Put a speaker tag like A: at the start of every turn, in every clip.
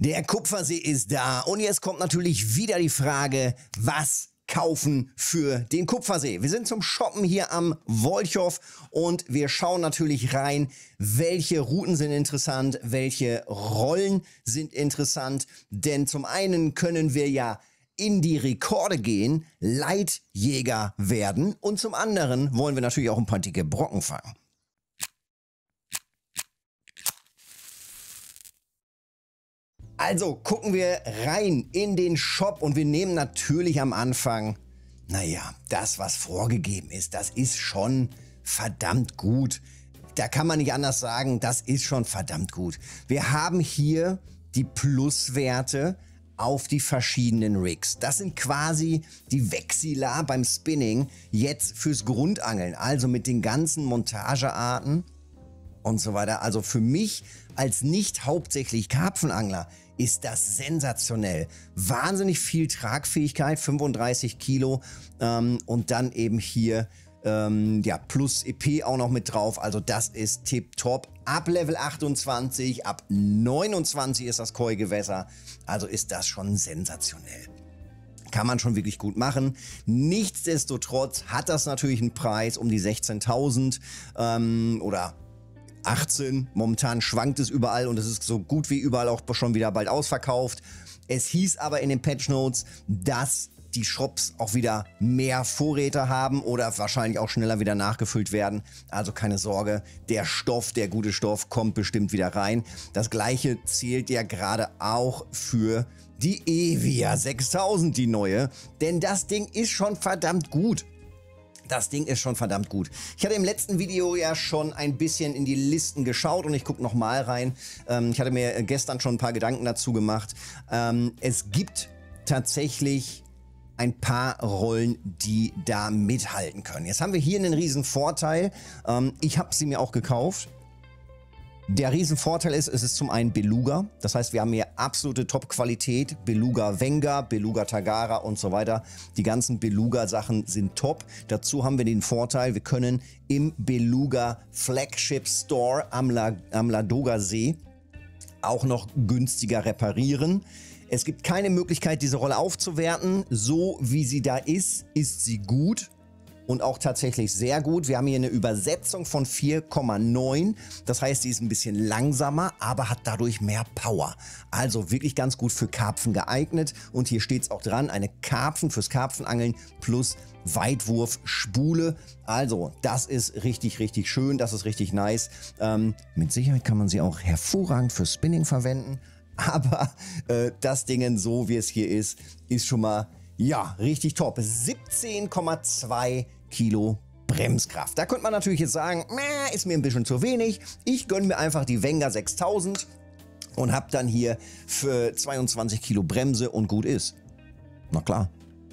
A: Der Kupfersee ist da und jetzt kommt natürlich wieder die Frage, was kaufen für den Kupfersee. Wir sind zum Shoppen hier am Wolchow und wir schauen natürlich rein, welche Routen sind interessant, welche Rollen sind interessant, denn zum einen können wir ja in die Rekorde gehen, Leitjäger werden und zum anderen wollen wir natürlich auch ein paar dicke Brocken fangen. Also gucken wir rein in den Shop und wir nehmen natürlich am Anfang, naja, das was vorgegeben ist, das ist schon verdammt gut. Da kann man nicht anders sagen, das ist schon verdammt gut. Wir haben hier die Pluswerte auf die verschiedenen Rigs. Das sind quasi die Vexilla beim Spinning jetzt fürs Grundangeln, also mit den ganzen Montagearten und so weiter. Also für mich als nicht hauptsächlich Karpfenangler ist das sensationell. Wahnsinnig viel Tragfähigkeit, 35 Kilo und dann eben hier ja, plus EP auch noch mit drauf. Also das ist tipptopp. Ab Level 28, ab 29 ist das Koi-Gewässer. Also ist das schon sensationell. Kann man schon wirklich gut machen. Nichtsdestotrotz hat das natürlich einen Preis um die 16.000 oder 18. Momentan schwankt es überall und es ist so gut wie überall auch schon wieder bald ausverkauft. Es hieß aber in den Patch Notes, dass die Shops auch wieder mehr Vorräte haben oder wahrscheinlich auch schneller wieder nachgefüllt werden. Also keine Sorge, der Stoff, der gute Stoff kommt bestimmt wieder rein. Das gleiche zählt ja gerade auch für die Evia 6000, die neue. Denn das Ding ist schon verdammt gut. Das Ding ist schon verdammt gut. Ich hatte im letzten Video ja schon ein bisschen in die Listen geschaut und ich gucke nochmal rein. Ich hatte mir gestern schon ein paar Gedanken dazu gemacht. Es gibt tatsächlich ein paar Rollen, die da mithalten können. Jetzt haben wir hier einen riesen Vorteil. Ich habe sie mir auch gekauft. Der Riesenvorteil ist, es ist zum einen Beluga. Das heißt, wir haben hier absolute Top-Qualität. Beluga Venga, Beluga Tagara und so weiter. Die ganzen Beluga-Sachen sind top. Dazu haben wir den Vorteil, wir können im Beluga Flagship Store am Ladoga See auch noch günstiger reparieren. Es gibt keine Möglichkeit, diese Rolle aufzuwerten. So wie sie da ist sie gut. Und auch tatsächlich sehr gut. Wir haben hier eine Übersetzung von 4,9. Das heißt, die ist ein bisschen langsamer, aber hat dadurch mehr Power. Also wirklich ganz gut für Karpfen geeignet. Und hier steht es auch dran, eine Karpfen fürs Karpfenangeln plus Weitwurfspule. Also das ist richtig, richtig schön. Das ist richtig nice. Mit Sicherheit kann man sie auch hervorragend für Spinning verwenden. Aber das Ding, so wie es hier ist schon mal... ja, richtig top. 17,2 Kilo Bremskraft. Da könnte man natürlich jetzt sagen, ist mir ein bisschen zu wenig. Ich gönne mir einfach die Venga 6000 und habe dann hier für 22 Kilo Bremse und gut ist. Na klar,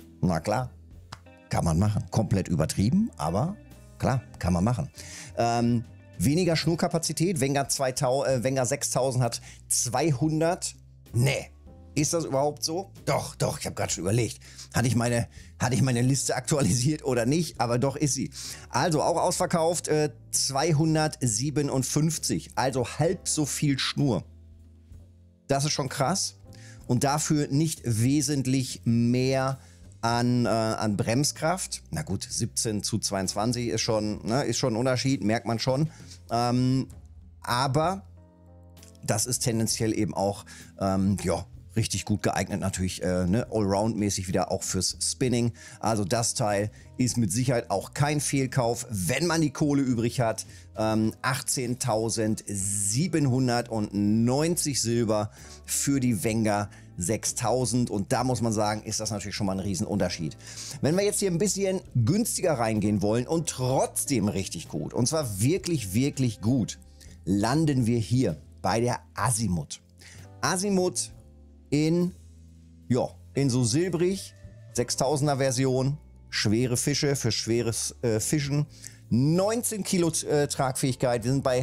A: kann man machen. Komplett übertrieben, aber klar, kann man machen. Weniger Schnurkapazität. Venga 6000 hat 200. Nee. Ist das überhaupt so? Doch, ich habe gerade schon überlegt. Hatte ich meine Liste aktualisiert oder nicht? Aber doch ist sie. Also auch ausverkauft 257, also halb so viel Schnur. Das ist schon krass. Und dafür nicht wesentlich mehr an Bremskraft. Na gut, 17 zu 22 ist schon ein Unterschied, merkt man schon. Aber das ist tendenziell eben auch, ja, richtig gut geeignet natürlich, Allround-mäßig wieder auch fürs Spinning. Also das Teil ist mit Sicherheit auch kein Fehlkauf, wenn man die Kohle übrig hat. 18.790 Silber für die Venga 6000 und da muss man sagen, ist das natürlich schon mal ein Riesenunterschied. Wenn wir jetzt hier ein bisschen günstiger reingehen wollen und trotzdem richtig gut, und zwar wirklich, wirklich gut, landen wir hier bei der Azimuth. Azimuth in so silbrig, 6000er Version, schwere Fische für schweres Fischen, 19 Kilo Tragfähigkeit, wir sind bei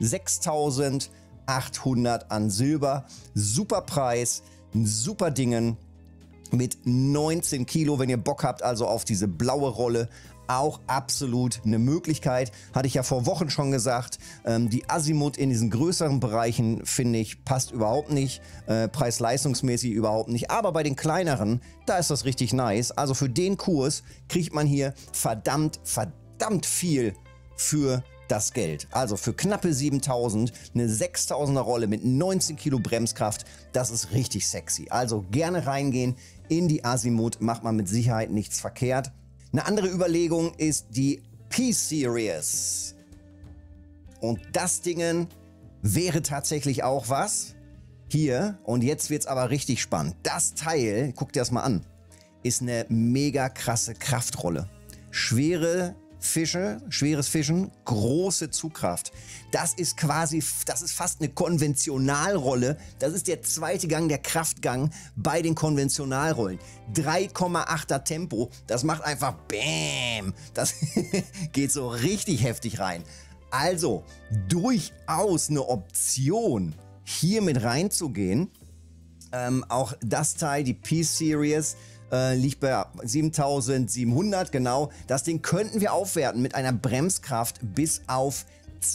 A: 6.800 an Silber, super Preis, super Dingen mit 19 Kilo, wenn ihr Bock habt, also auf diese blaue Rolle, auch absolut eine Möglichkeit. Hatte ich ja vor Wochen schon gesagt. Die Azimuth in diesen größeren Bereichen, finde ich, passt überhaupt nicht. Preis-leistungsmäßig überhaupt nicht. Aber bei den kleineren, da ist das richtig nice. Also für den Kurs kriegt man hier verdammt viel für das Geld. Also für knappe 7.000 eine 6.000er Rolle mit 19 Kilo Bremskraft, das ist richtig sexy. Also gerne reingehen in die Azimuth, macht man mit Sicherheit nichts verkehrt. Eine andere Überlegung ist die P-Series. Und das Ding wäre tatsächlich auch was. Hier, und jetzt wird es aber richtig spannend. Das Teil, guck dir das mal an, ist eine mega krasse Kraftrolle. Schweres Fischen, große Zugkraft. Das ist fast eine Konventionalrolle. Das ist der zweite Gang, der Kraftgang bei den Konventionalrollen. 3,8er Tempo, das macht einfach BÄM. Das geht so richtig heftig rein. Also durchaus eine Option, hier mit reinzugehen. Auch das Teil, die P-Series, liegt bei 7.700, genau. Das Ding könnten wir aufwerten mit einer Bremskraft bis auf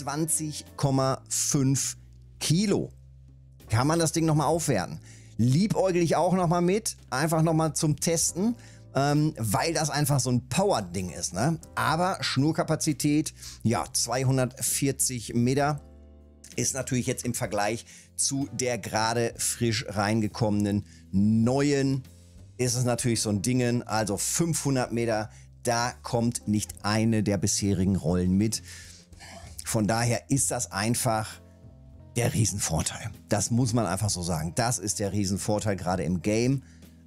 A: 20,5 Kilo. Kann man das Ding nochmal aufwerten. Liebäugel ich auch nochmal mit, einfach nochmal zum Testen, weil das einfach so ein Power-Ding ist, ne? Aber Schnurkapazität, ja, 240 Meter ist natürlich jetzt im Vergleich zu der gerade frisch reingekommenen neuen, ist es natürlich so ein Ding, also 500 Meter, da kommt nicht eine der bisherigen Rollen mit. Von daher ist das einfach der Riesenvorteil. Das muss man einfach so sagen. Das ist der Riesenvorteil gerade im Game.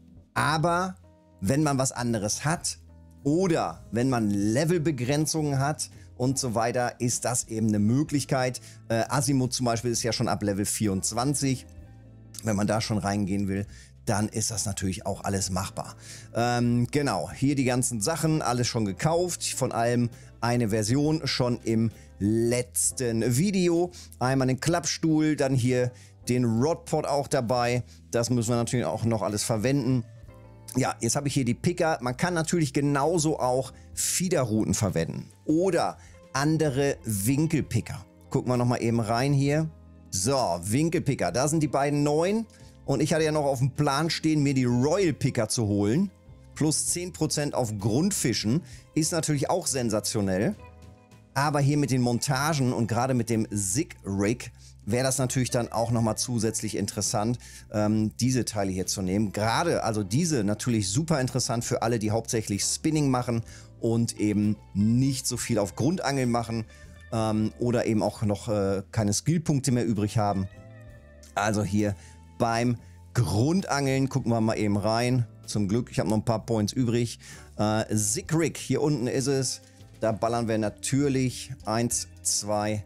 A: Aber wenn man was anderes hat oder wenn man Levelbegrenzungen hat und so weiter, ist das eben eine Möglichkeit. Azimuth zum Beispiel ist ja schon ab Level 24. Wenn man da schon reingehen will, dann ist das natürlich auch alles machbar. Genau, hier die ganzen Sachen, alles schon gekauft. Von allem eine Version schon im letzten Video. Einmal den Klappstuhl, dann hier den Rodpod auch dabei. Das müssen wir natürlich auch noch alles verwenden. Ja, jetzt habe ich hier die Picker. Man kann natürlich genauso auch Fiederruten verwenden oder andere Winkelpicker. Gucken wir nochmal eben rein hier. So, Winkelpicker, da sind die beiden neuen. Und ich hatte ja noch auf dem Plan stehen, mir die Royal Picker zu holen. Plus 10% auf Grundfischen. Ist natürlich auch sensationell. Aber hier mit den Montagen und gerade mit dem Zig Rig wäre das natürlich dann auch nochmal zusätzlich interessant, diese Teile hier zu nehmen. Gerade, also diese natürlich super interessant für alle, die hauptsächlich Spinning machen und eben nicht so viel auf Grundangeln machen oder eben auch noch keine Skillpunkte mehr übrig haben. Also hier beim Grundangeln gucken wir mal eben rein. Zum Glück, ich habe noch ein paar Points übrig. Zig Rig, hier unten ist es. Da ballern wir natürlich 1, 2,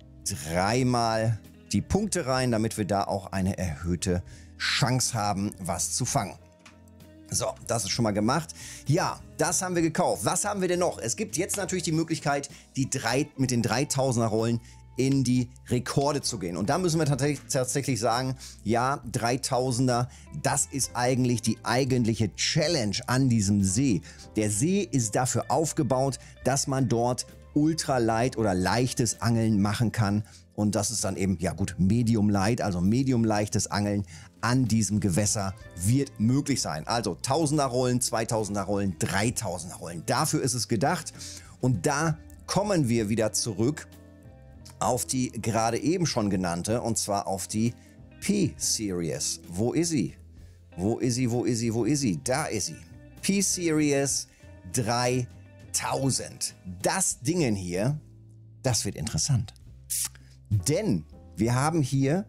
A: 3 Mal die Punkte rein, damit wir da auch eine erhöhte Chance haben, was zu fangen. So, das ist schon mal gemacht. Ja, das haben wir gekauft. Was haben wir denn noch? Es gibt jetzt natürlich die Möglichkeit, mit den 3000er Rollen in die Rekorde zu gehen. Und da müssen wir tatsächlich sagen, ja, 3000er, das ist eigentlich die eigentliche Challenge an diesem See. Der See ist dafür aufgebaut, dass man dort ultralight oder leichtes Angeln machen kann. Und das ist dann eben, ja gut, medium light, also medium leichtes Angeln an diesem Gewässer wird möglich sein. Also 1000er Rollen, 2000er Rollen, 3000er Rollen. Dafür ist es gedacht. Und da kommen wir wieder zurück auf die gerade eben schon genannte, und zwar auf die P-Series. Wo ist sie? Wo ist sie? Wo ist sie? Wo ist sie? Da ist sie. P-Series 3000. Das Ding hier, das wird interessant. Denn wir haben hier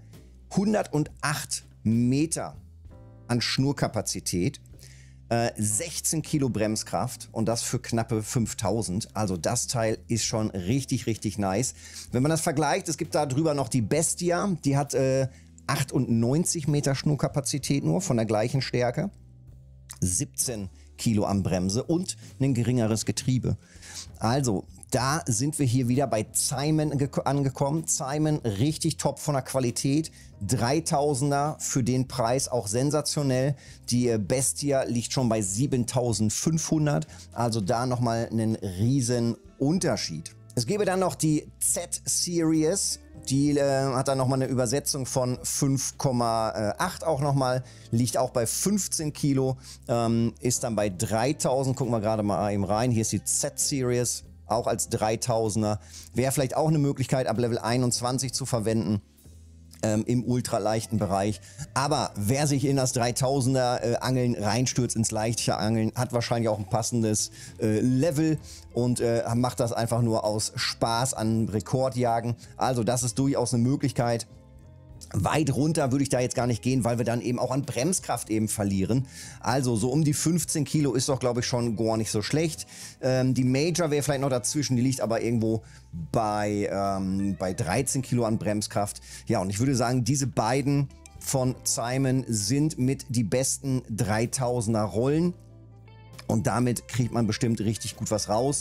A: 108 Meter an Schnurkapazität, 16 Kilo Bremskraft und das für knappe 5000. Also das Teil ist schon richtig, richtig nice. Wenn man das vergleicht, es gibt da drüber noch die Bestia, die hat 98 Meter Schnurkapazität nur von der gleichen Stärke. 17 Kilo an Bremse und ein geringeres Getriebe. Also da sind wir hier wieder bei Simon angekommen. Simon richtig top von der Qualität. 3000er für den Preis, auch sensationell. Die Bestia liegt schon bei 7500. Also da nochmal einen riesen Unterschied. Es gäbe dann noch die Z-Series. Die hat dann nochmal eine Übersetzung von 5,8 auch nochmal, liegt auch bei 15 Kilo, ist dann bei 3000, gucken wir gerade mal eben rein, hier ist die Z-Series, auch als 3000er, wäre vielleicht auch eine Möglichkeit ab Level 21 zu verwenden. Im ultraleichten Bereich. Aber wer sich in das 3000er Angeln reinstürzt, ins leichte Angeln, hat wahrscheinlich auch ein passendes Level und macht das einfach nur aus Spaß an Rekordjagen. Also das ist durchaus eine Möglichkeit. Weit runter würde ich da jetzt gar nicht gehen, weil wir dann eben auch an Bremskraft eben verlieren. Also so um die 15 Kilo ist doch, glaube ich, schon gar nicht so schlecht. Die Major wäre vielleicht noch dazwischen, die liegt aber irgendwo bei 13 Kilo an Bremskraft. Ja, und ich würde sagen, diese beiden von Simon sind mit die besten 3000er Rollen. Und damit kriegt man bestimmt richtig gut was raus.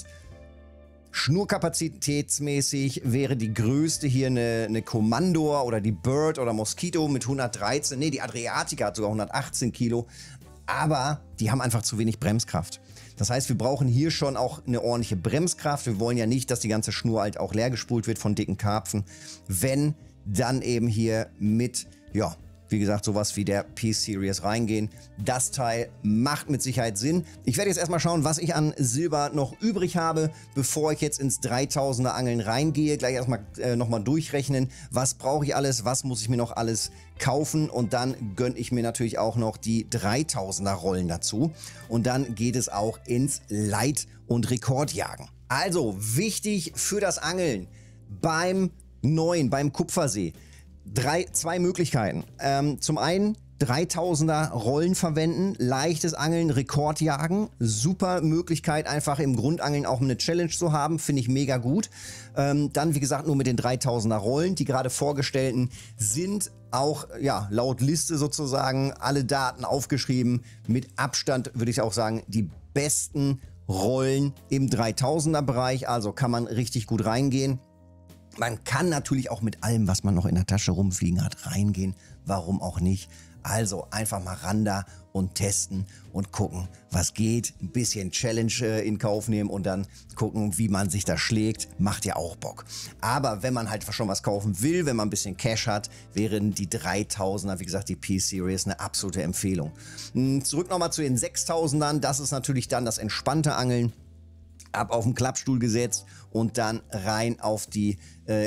A: Schnurkapazitätsmäßig wäre die größte hier eine Commander oder die Bird oder Mosquito mit 113. Ne, die Adriatica hat sogar 118 Kilo. Aber die haben einfach zu wenig Bremskraft. Das heißt, wir brauchen hier schon auch eine ordentliche Bremskraft. Wir wollen ja nicht, dass die ganze Schnur halt auch leer gespult wird von dicken Karpfen. Wenn, dann eben hier mit, ja, wie gesagt, sowas wie der P-Series reingehen. Das Teil macht mit Sicherheit Sinn. Ich werde jetzt erstmal schauen, was ich an Silber noch übrig habe, bevor ich jetzt ins 3000er Angeln reingehe. Gleich erstmal nochmal durchrechnen, was brauche ich alles, was muss ich mir noch alles kaufen und dann gönne ich mir natürlich auch noch die 3000er Rollen dazu. Und dann geht es auch ins Leit- und Rekordjagen. Also wichtig für das Angeln beim Kupfersee. Zwei Möglichkeiten. Zum einen 3000er Rollen verwenden, leichtes Angeln, Rekordjagen. Super Möglichkeit, einfach im Grundangeln auch eine Challenge zu haben, finde ich mega gut. Dann, wie gesagt, nur mit den 3000er Rollen. Die gerade vorgestellten sind auch, ja, laut Liste sozusagen, alle Daten aufgeschrieben. Mit Abstand würde ich auch sagen, die besten Rollen im 3000er Bereich. Also kann man richtig gut reingehen. Man kann natürlich auch mit allem, was man noch in der Tasche rumfliegen hat, reingehen. Warum auch nicht? Also einfach mal ran da und testen und gucken, was geht. Ein bisschen Challenge in Kauf nehmen und dann gucken, wie man sich da schlägt. Macht ja auch Bock. Aber wenn man halt schon was kaufen will, wenn man ein bisschen Cash hat, wären die 3000er, wie gesagt, die P-Series eine absolute Empfehlung. Zurück nochmal zu den 6000ern. Das ist natürlich dann das entspannte Angeln. Ab auf den Klappstuhl gesetzt und dann rein auf die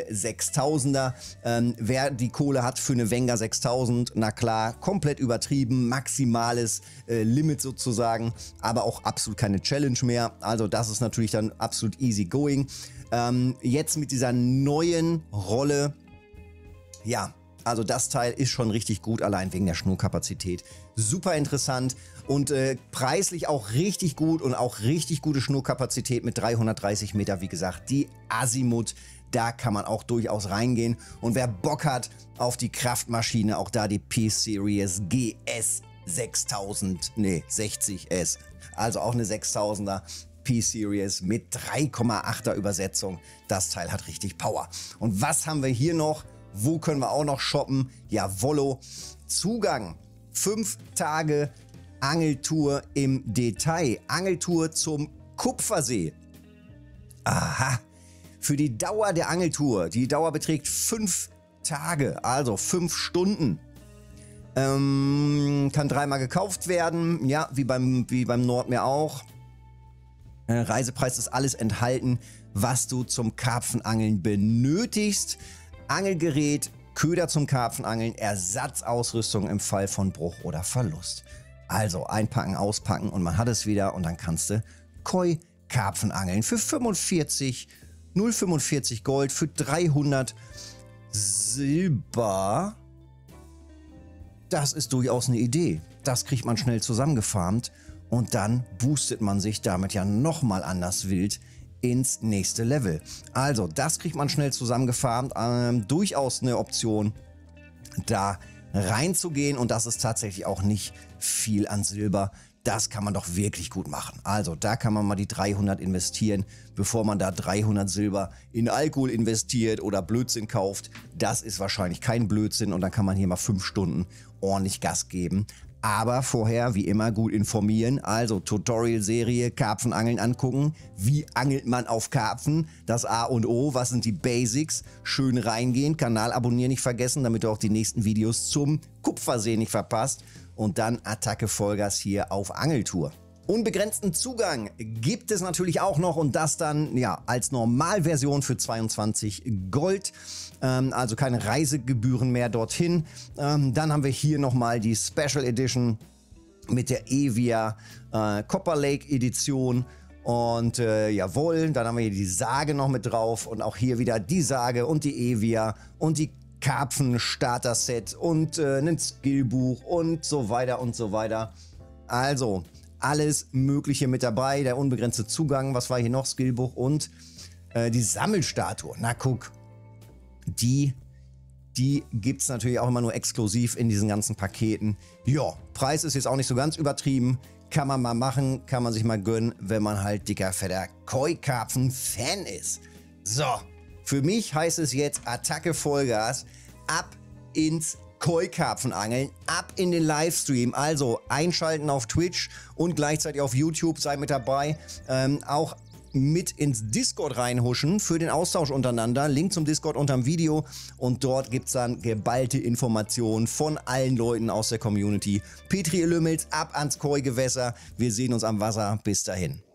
A: 6000er. Wer die Kohle hat für eine Wenger 6000, na klar, komplett übertrieben, maximales Limit sozusagen, aber auch absolut keine Challenge mehr. Also das ist natürlich dann absolut easy going. Jetzt mit dieser neuen Rolle, ja, also das Teil ist schon richtig gut, allein wegen der Schnurkapazität. Super interessant und preislich auch richtig gut und auch richtig gute Schnurkapazität mit 330 Meter. Wie gesagt, die Azimuth, da kann man auch durchaus reingehen. Und wer Bock hat auf die Kraftmaschine, auch da die P-Series GS 60S. Also auch eine 6000er P-Series mit 3,8er Übersetzung. Das Teil hat richtig Power. Und was haben wir hier noch? Wo können wir auch noch shoppen? Jawollo, Zugang 5 Tage Angeltour im Detail. Angeltour zum Kupfersee. Aha, für die Dauer der Angeltour. Die Dauer beträgt 5 Tage, also 5 Stunden. Kann 3-mal gekauft werden, ja, wie beim Nordmeer auch. Reisepreis ist alles enthalten, was du zum Karpfenangeln benötigst. Angelgerät, Köder zum Karpfenangeln, Ersatzausrüstung im Fall von Bruch oder Verlust. Also einpacken, auspacken und man hat es wieder und dann kannst du Koi-Karpfenangeln für 0,45 Gold, für 300 Silber. Das ist durchaus eine Idee. Das kriegt man schnell zusammengefarmt und dann boostet man sich damit ja nochmal an das Wild ins nächste Level. Also das kriegt man schnell zusammengefarmt. Durchaus eine Option, da reinzugehen und das ist tatsächlich auch nicht viel an Silber. das kann man doch wirklich gut machen. Also da kann man mal die 300 investieren, bevor man da 300 Silber in Alkohol investiert oder Blödsinn kauft. Das ist wahrscheinlich kein Blödsinn und dann kann man hier mal 5 Stunden ordentlich Gas geben. Aber vorher, wie immer, gut informieren. Also Tutorial-Serie, Karpfenangeln angucken. Wie angelt man auf Karpfen? Das A und O, was sind die Basics? Schön reingehen, Kanal abonnieren nicht vergessen, damit du auch die nächsten Videos zum Kupfersee nicht verpasst. Und dann Attacke Vollgas hier auf Angeltour. Unbegrenzten Zugang gibt es natürlich auch noch und das dann ja als Normalversion für 22 Gold. Also keine Reisegebühren mehr dorthin. Dann haben wir hier nochmal die Special Edition mit der Evia Copper Lake Edition. Und jawohl, dann haben wir hier die Sage noch mit drauf und auch hier wieder die Sage und die Evia und die Karpfen-Starter-Set und ein Skillbuch und so weiter und so weiter. Also alles Mögliche mit dabei, der unbegrenzte Zugang, was war hier noch, Skillbuch und die Sammelstatue. Na guck, die gibt es natürlich auch immer nur exklusiv in diesen ganzen Paketen. Ja, Preis ist jetzt auch nicht so ganz übertrieben, kann man mal machen, kann man sich mal gönnen, wenn man halt dicker, fetter Koi-Karpfen-Fan ist. So, für mich heißt es jetzt Attacke Vollgas, ab ins Koi-Karpfenangeln, ab in den Livestream, also einschalten auf Twitch und gleichzeitig auf YouTube, sei mit dabei, auch mit ins Discord reinhuschen für den Austausch untereinander, Link zum Discord unterm Video und dort gibt es dann geballte Informationen von allen Leuten aus der Community. Petri Lümmels, ab ans Koi-Gewässer, wir sehen uns am Wasser, bis dahin.